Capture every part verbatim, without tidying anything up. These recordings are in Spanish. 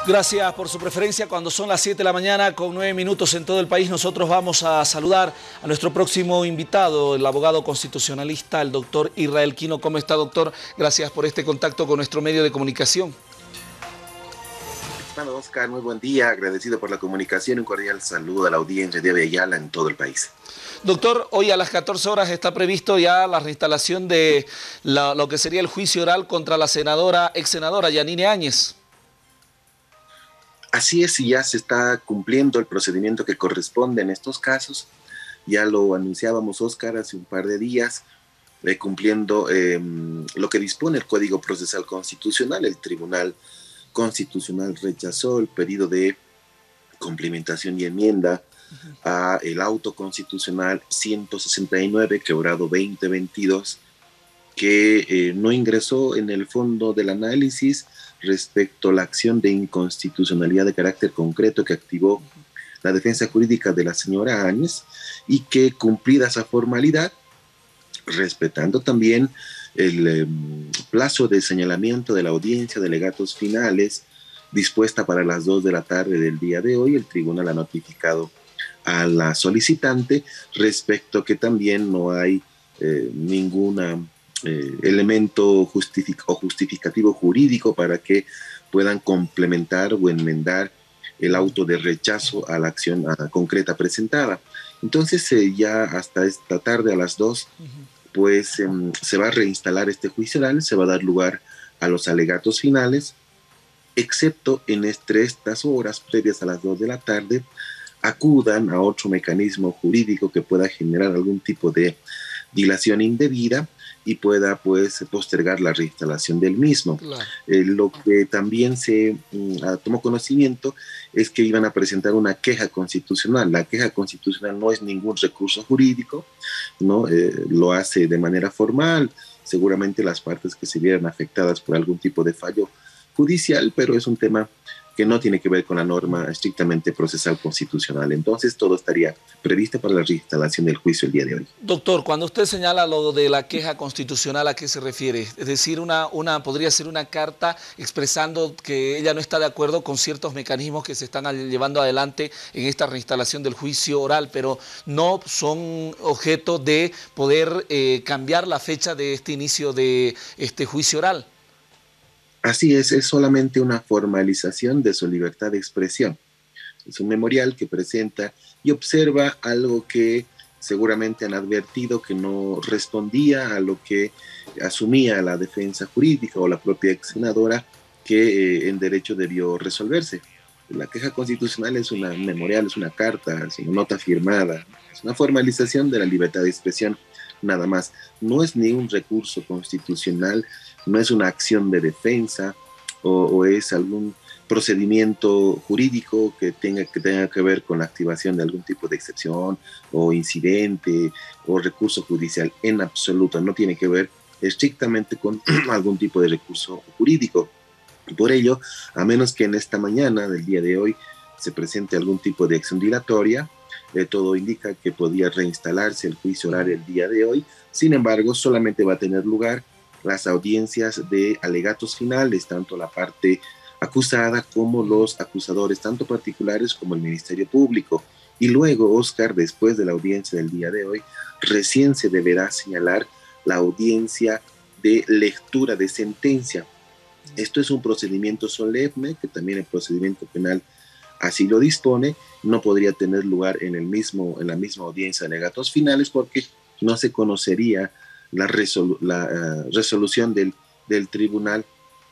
Gracias por su preferencia. Cuando son las siete de la mañana con nueve minutos en todo el país, nosotros vamos a saludar a nuestro próximo invitado, el abogado constitucionalista, el doctor Israel Quino. ¿Cómo está, doctor? Gracias por este contacto con nuestro medio de comunicación. Estimado Oscar, muy buen día. Agradecido por la comunicación. Un cordial saludo a la audiencia de Avellala en todo el país. Doctor, hoy a las catorce horas está previsto ya la reinstalación de la, lo que sería el juicio oral contra la senadora, ex senadora Yanine Áñez. Así es, y ya se está cumpliendo el procedimiento que corresponde en estos casos. Ya lo anunciábamos, Oscar, hace un par de días, eh, cumpliendo eh, lo que dispone el Código Procesal Constitucional. El Tribunal Constitucional rechazó el pedido de complementación y enmienda uh-huh. a el auto constitucional ciento sesenta y nueve, quebrado veinte veintidós, que eh, no ingresó en el fondo del análisis respecto a la acción de inconstitucionalidad de carácter concreto que activó la defensa jurídica de la señora Áñez, y que, cumplida esa formalidad, respetando también el eh, plazo de señalamiento de la audiencia de alegatos finales dispuesta para las dos de la tarde del día de hoy, el tribunal ha notificado a la solicitante respecto que también no hay eh, ninguna Eh, elemento justific o justificativo jurídico para que puedan complementar o enmendar el auto de rechazo a la acción a, concreta presentada. Entonces eh, ya hasta esta tarde a las dos pues eh, se va a reinstalar este juicio oral, se va a dar lugar a los alegatos finales, excepto en entre estas horas previas a las dos de la tarde acudan a otro mecanismo jurídico que pueda generar algún tipo de dilación indebida y pueda pues postergar la reinstalación del mismo. Claro. Eh, lo que también se mm, tomó conocimiento es que iban a presentar una queja constitucional. La queja constitucional no es ningún recurso jurídico, ¿no? Eh, lo hace de manera formal, seguramente las partes que se vieran afectadas por algún tipo de fallo judicial, pero es un tema que no tiene que ver con la norma estrictamente procesal constitucional. Entonces, todo estaría previsto para la reinstalación del juicio el día de hoy. Doctor, cuando usted señala lo de la queja constitucional, ¿a qué se refiere? Es decir, una, una, podría ser una carta expresando que ella no está de acuerdo con ciertos mecanismos que se están llevando adelante en esta reinstalación del juicio oral, pero no son objeto de poder eh, cambiar la fecha de este inicio de este juicio oral. Así es, es solamente una formalización de su libertad de expresión. Es un memorial que presenta y observa algo que seguramente han advertido que no respondía a lo que asumía la defensa jurídica o la propia ex senadora, que eh, en derecho debió resolverse. La queja constitucional es una memorial, es una carta, es una nota firmada, es una formalización de la libertad de expresión, nada más. No es ni un recurso constitucional, no es una acción de defensa o, o es algún procedimiento jurídico que tenga, que tenga que ver con la activación de algún tipo de excepción o incidente o recurso judicial. En absoluto, no tiene que ver estrictamente con algún tipo de recurso jurídico. Por ello, a menos que en esta mañana del día de hoy se presente algún tipo de acción dilatoria, eh, todo indica que podría reinstalarse el juicio oral el día de hoy. Sin embargo, solamente va a tener lugar las audiencias de alegatos finales, tanto la parte acusada como los acusadores, tanto particulares como el Ministerio Público. Y luego, Oscar, después de la audiencia del día de hoy, recién se deberá señalar la audiencia de lectura de sentencia. Esto es un procedimiento solemne, que también el procedimiento penal así lo dispone. No podría tener lugar en, el mismo, en la misma audiencia de alegatos finales porque no se conocería la, resolu la uh, resolución del, del tribunal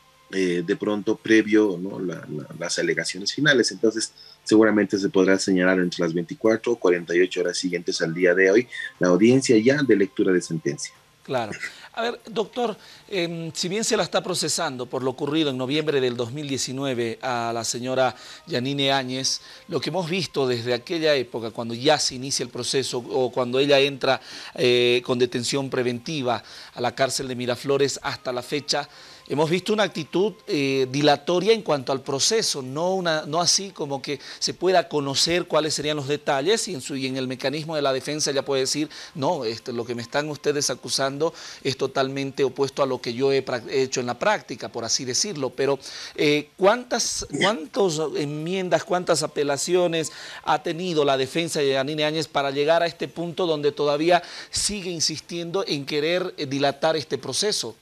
eh, de pronto previo, ¿no? la, la, las alegaciones finales. Entonces seguramente se podrá señalar entre las veinticuatro o cuarenta y ocho horas siguientes al día de hoy la audiencia ya de lectura de sentencia. Claro. A ver, doctor, eh, si bien se la está procesando por lo ocurrido en noviembre del dos mil diecinueve a la señora Yanine Áñez, lo que hemos visto desde aquella época, cuando ya se inicia el proceso o cuando ella entra eh, con detención preventiva a la cárcel de Miraflores hasta la fecha, hemos visto una actitud eh, dilatoria en cuanto al proceso, no, una, no así como que se pueda conocer cuáles serían los detalles y en, su, y en el mecanismo de la defensa ella puede decir, no, este, lo que me están ustedes acusando es totalmente opuesto a lo que yo he hecho en la práctica, por así decirlo, pero eh, ¿cuántas, ¿cuántas enmiendas, cuántas apelaciones ha tenido la defensa de Yanine Áñez para llegar a este punto donde todavía sigue insistiendo en querer dilatar este proceso?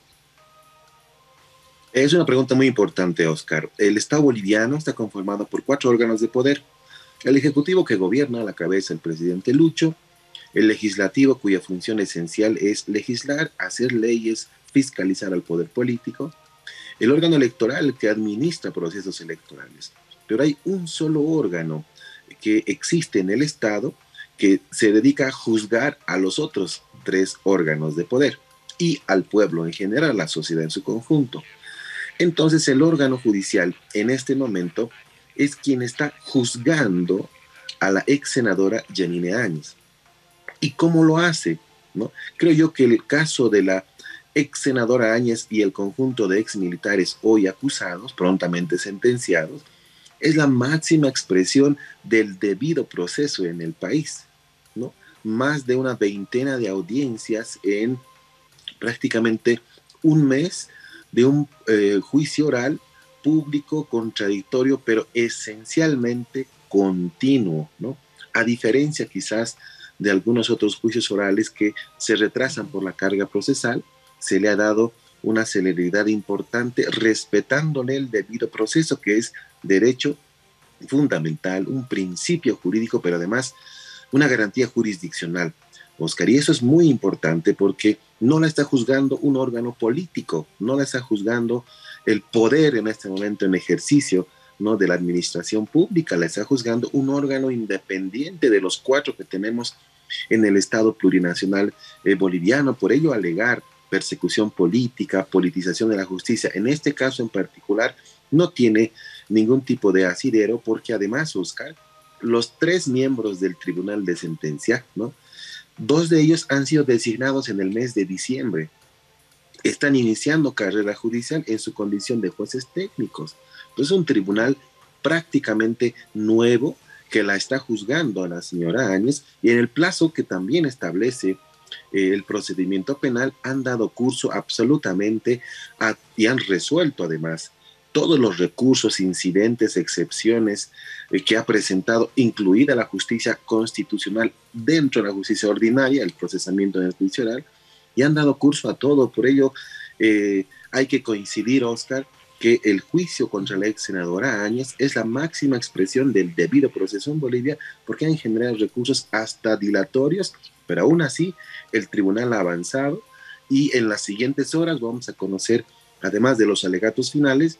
Es una pregunta muy importante, Oscar. El Estado boliviano está conformado por cuatro órganos de poder. El Ejecutivo, que gobierna a la cabeza del presidente Lucho; el Legislativo, cuya función esencial es legislar, hacer leyes, fiscalizar al poder político; el órgano electoral, que administra procesos electorales. Pero hay un solo órgano que existe en el Estado que se dedica a juzgar a los otros tres órganos de poder y al pueblo en general, a la sociedad en su conjunto. Entonces el órgano judicial en este momento es quien está juzgando a la ex senadora Yanine Áñez. ¿Y cómo lo hace? ¿No? Creo yo que el caso de la ex senadora Áñez y el conjunto de ex militares hoy acusados, prontamente sentenciados, es la máxima expresión del debido proceso en el país, ¿no? Más de una veintena de audiencias en prácticamente un mes de un eh, juicio oral público, contradictorio, pero esencialmente continuo, ¿no? A diferencia quizás de algunos otros juicios orales que se retrasan por la carga procesal, se le ha dado una celeridad importante respetándole el debido proceso, que es derecho fundamental, un principio jurídico, pero además una garantía jurisdiccional, Oscar. Y eso es muy importante porque no la está juzgando un órgano político, no la está juzgando el poder en este momento en ejercicio, ¿no?, de la administración pública, la está juzgando un órgano independiente de los cuatro que tenemos en el Estado plurinacional eh, boliviano. Por ello, alegar persecución política, politización de la justicia, en este caso en particular, no tiene ningún tipo de asidero, porque además, Oscar, los tres miembros del Tribunal de Sentencia, ¿no?, dos de ellos han sido designados en el mes de diciembre. Están iniciando carrera judicial en su condición de jueces técnicos. Entonces, un tribunal prácticamente nuevo que la está juzgando a la señora Áñez, y en el plazo que también establece eh, el procedimiento penal, han dado curso absolutamente a, y han resuelto además todos los recursos, incidentes, excepciones eh, que ha presentado, incluida la justicia constitucional dentro de la justicia ordinaria, el procesamiento en el juicio oral, y han dado curso a todo. Por ello, eh, hay que coincidir, Oscar, que el juicio contra la ex senadora Áñez es la máxima expresión del debido proceso en Bolivia, porque han generado recursos hasta dilatorios, pero aún así el tribunal ha avanzado y en las siguientes horas vamos a conocer, además de los alegatos finales,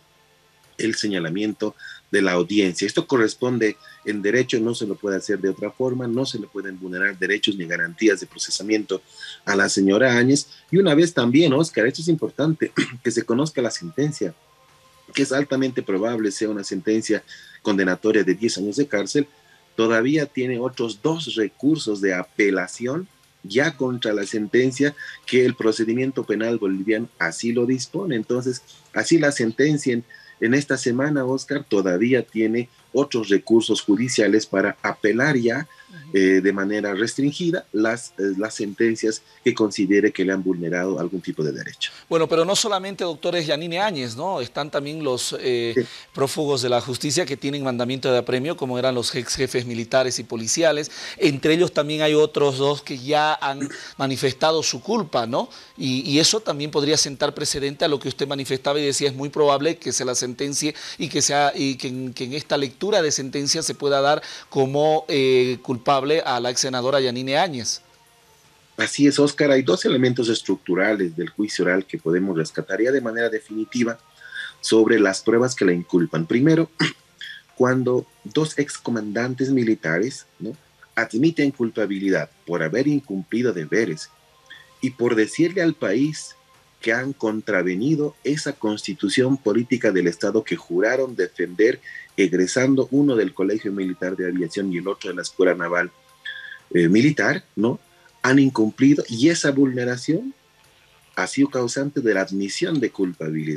el señalamiento de la audiencia. Esto corresponde en derecho, no se lo puede hacer de otra forma, no se le pueden vulnerar derechos ni garantías de procesamiento a la señora Áñez. Y una vez también, Oscar, esto es importante, que se conozca la sentencia, que es altamente probable sea una sentencia condenatoria de diez años de cárcel. Todavía tiene otros dos recursos de apelación ya contra la sentencia, que el procedimiento penal boliviano así lo dispone. Entonces, así la sentencien en esta semana, Oscar, todavía tiene otros recursos judiciales para apelar ya eh, de manera restringida las, eh, las sentencias que considere que le han vulnerado algún tipo de derecho. Bueno, pero no solamente, doctor, es Yanine Áñez, ¿no? Están también los eh, Sí. prófugos de la justicia que tienen mandamiento de apremio, como eran los ex jefes militares y policiales. Entre ellos también hay otros dos que ya han manifestado su culpa, ¿no? Y, y eso también podría sentar precedente a lo que usted manifestaba y decía, es muy probable que se la sentencie y que, sea, y que, en, que en esta lectura de sentencia se pueda dar como eh, culpable a la ex senadora Yanine Áñez. Así es, Oscar. Hay dos elementos estructurales del juicio oral que podemos rescatar ya de manera definitiva sobre las pruebas que la inculpan. Primero, cuando dos excomandantes militares, ¿no?, admiten culpabilidad por haber incumplido deberes y por decirle al país que han contravenido esa constitución política del Estado que juraron defender, egresando uno del Colegio Militar de Aviación y el otro de la Escuela Naval eh, Militar, ¿no?, han incumplido, y esa vulneración ha sido causante de la admisión de culpabilidad.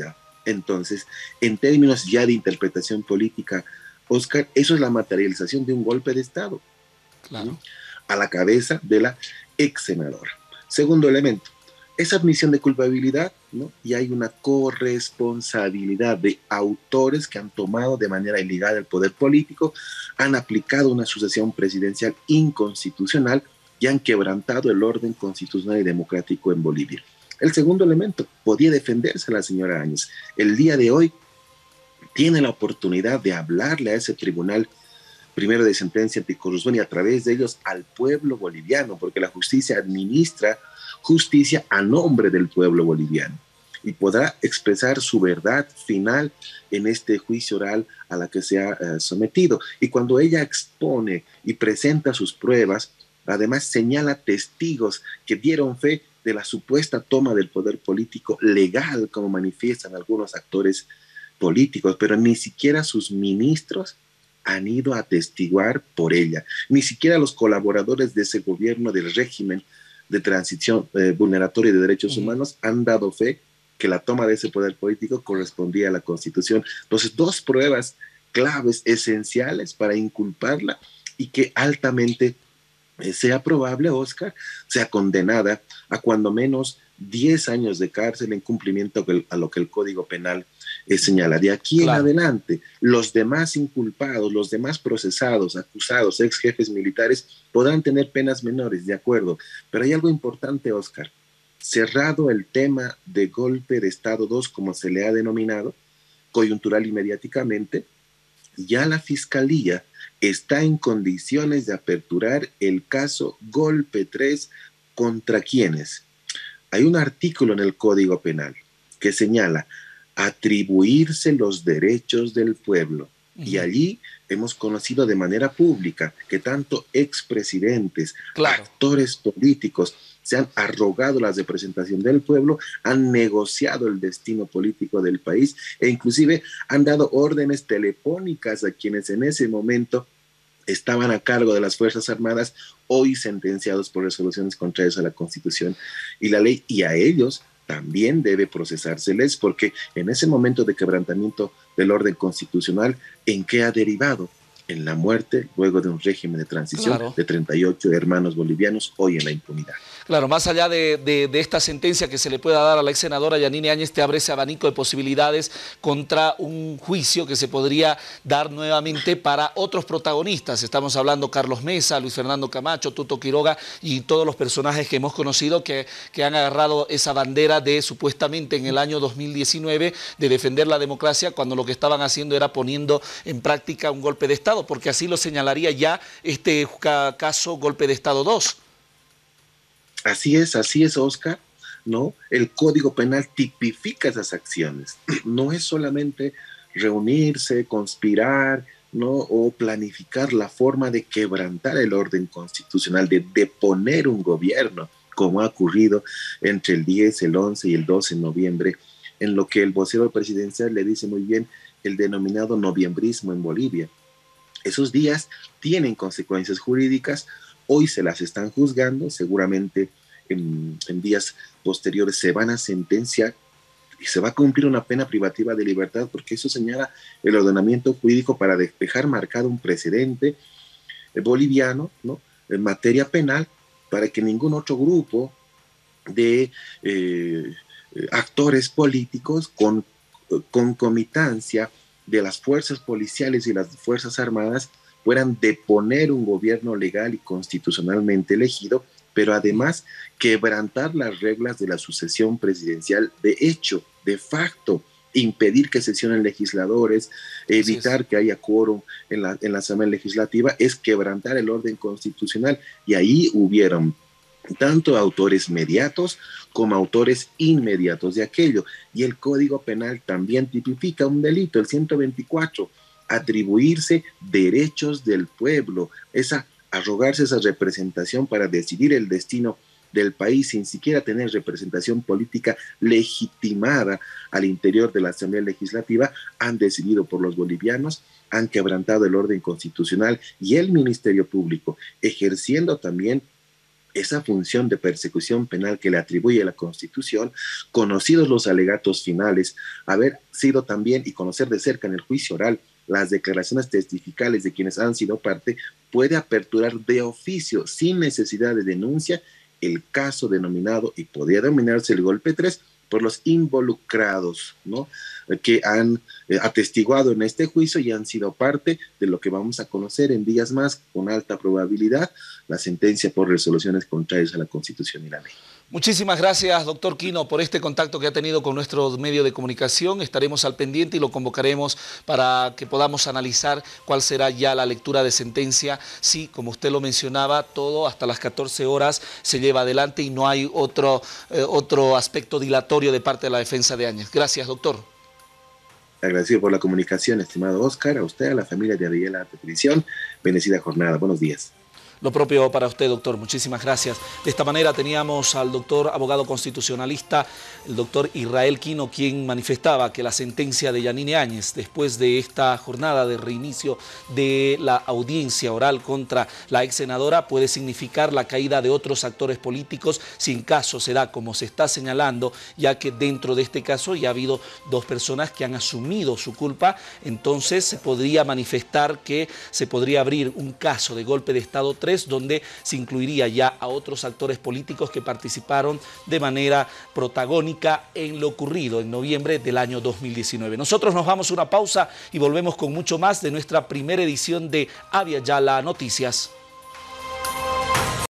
Entonces, en términos ya de interpretación política, Oscar, eso es la materialización de un golpe de Estado. Claro. ¿Sí? A la cabeza de la ex senadora. Segundo elemento, esa admisión de culpabilidad, ¿no? Y hay una corresponsabilidad de autores que han tomado de manera ilegal el poder político, han aplicado una sucesión presidencial inconstitucional y han quebrantado el orden constitucional y democrático en Bolivia. El segundo elemento, podía defenderse la señora Áñez. El día de hoy tiene la oportunidad de hablarle a ese tribunal primero de sentencia anticorrupción y a través de ellos al pueblo boliviano, porque la justicia administra justicia a nombre del pueblo boliviano y podrá expresar su verdad final en este juicio oral a la que se ha uh, sometido. Y cuando ella expone y presenta sus pruebas, además señala testigos que dieron fe de la supuesta toma del poder político legal, como manifiestan algunos actores políticos, pero ni siquiera sus ministros han ido a atestiguar por ella, ni siquiera los colaboradores de ese gobierno del régimen de transición eh, vulneratoria de derechos uh-huh. humanos han dado fe que la toma de ese poder político correspondía a la Constitución. Entonces, dos pruebas claves, esenciales para inculparla y que altamente eh, sea probable, Oscar, sea condenada a cuando menos diez años de cárcel en cumplimiento a lo que el Código Penal eh, señala. De aquí claro. en adelante, los demás inculpados, los demás procesados, acusados, ex jefes militares, podrán tener penas menores, de acuerdo. Pero hay algo importante, Oscar. Cerrado el tema de golpe de Estado dos, como se le ha denominado, coyuntural y mediáticamente, ya la Fiscalía está en condiciones de aperturar el caso golpe tres contra quienes. Hay un artículo en el Código Penal que señala atribuirse los derechos del pueblo. Uh-huh. Y allí hemos conocido de manera pública que tanto expresidentes, claro. actores políticos se han arrogado la representación del pueblo, han negociado el destino político del país e inclusive han dado órdenes telefónicas a quienes en ese momento estaban a cargo de las Fuerzas Armadas, hoy sentenciados por resoluciones contrarias a la Constitución y la ley, y a ellos también debe procesárseles, porque en ese momento de quebrantamiento del orden constitucional, ¿en qué ha derivado? En la muerte, luego de un régimen de transición, claro. de treinta y ocho hermanos bolivianos, hoy en la impunidad. Claro, más allá de, de, de esta sentencia que se le pueda dar a la ex senadora Yanine Áñez, te abre ese abanico de posibilidades contra un juicio que se podría dar nuevamente para otros protagonistas. Estamos hablando Carlos Mesa, Luis Fernando Camacho, Tuto Quiroga y todos los personajes que hemos conocido que, que han agarrado esa bandera de supuestamente en el año dos mil diecinueve de defender la democracia, cuando lo que estaban haciendo era poniendo en práctica un golpe de Estado, porque así lo señalaría ya este caso golpe de Estado dos. Así es, así es, Oscar, ¿no? El Código Penal tipifica esas acciones. No es solamente reunirse, conspirar, ¿no? O planificar la forma de quebrantar el orden constitucional, de deponer un gobierno, como ha ocurrido entre el diez, el once y el doce de noviembre, en lo que el vocero presidencial le dice muy bien, el denominado noviembrismo en Bolivia. Esos días tienen consecuencias jurídicas. Hoy se las están juzgando, seguramente en, en días posteriores se van a sentenciar y se va a cumplir una pena privativa de libertad, porque eso señala el ordenamiento jurídico para dejar marcado un precedente eh, boliviano, ¿no? En materia penal, para que ningún otro grupo de eh, actores políticos con concomitancia de las fuerzas policiales y las fuerzas armadas puedan deponer un gobierno legal y constitucionalmente elegido, pero además quebrantar las reglas de la sucesión presidencial de hecho, de facto, impedir que sesionen legisladores, evitar es. que haya quórum en la, en la Asamblea Legislativa, es quebrantar el orden constitucional. Y ahí hubieron tanto autores mediatos como autores inmediatos de aquello. Y el Código Penal también tipifica un delito, el ciento veinticuatro, atribuirse derechos del pueblo, esa, arrogarse esa representación para decidir el destino del país sin siquiera tener representación política legitimada al interior de la Asamblea Legislativa, han decidido por los bolivianos, han quebrantado el orden constitucional y el Ministerio Público, ejerciendo también esa función de persecución penal que le atribuye la Constitución, conocidos los alegatos finales, haber sido también y conocer de cerca en el juicio oral las declaraciones testificales de quienes han sido parte, puede aperturar de oficio, sin necesidad de denuncia, el caso denominado, y podría denominarse el golpe tres, por los involucrados, ¿no? Que han eh, atestiguado en este juicio y han sido parte de lo que vamos a conocer en días más, con alta probabilidad, la sentencia por resoluciones contrarias a la Constitución y la ley. Muchísimas gracias, doctor Quino, por este contacto que ha tenido con nuestro medio de comunicación. Estaremos al pendiente y lo convocaremos para que podamos analizar cuál será ya la lectura de sentencia. Sí, como usted lo mencionaba, todo hasta las catorce horas se lleva adelante y no hay otro, eh, otro aspecto dilatorio de parte de la defensa de Áñez. Gracias, doctor. Agradecido por la comunicación, estimado Oscar, a usted, a la familia de Abigail Arte Televisión. Bendecida jornada. Buenos días. Lo propio para usted, doctor. Muchísimas gracias. De esta manera teníamos al doctor abogado constitucionalista, el doctor Israel Quino, quien manifestaba que la sentencia de Yanine Áñez, después de esta jornada de reinicio de la audiencia oral contra la ex senadora, puede significar la caída de otros actores políticos si en caso se da como se está señalando, ya que dentro de este caso ya ha habido dos personas que han asumido su culpa. Entonces se podría manifestar que se podría abrir un caso de golpe de Estado tres, donde se incluiría ya a otros actores políticos que participaron de manera protagónica en lo ocurrido en noviembre del año dos mil diecinueve. Nosotros nos vamos a una pausa y volvemos con mucho más de nuestra primera edición de Abya Yala Noticias.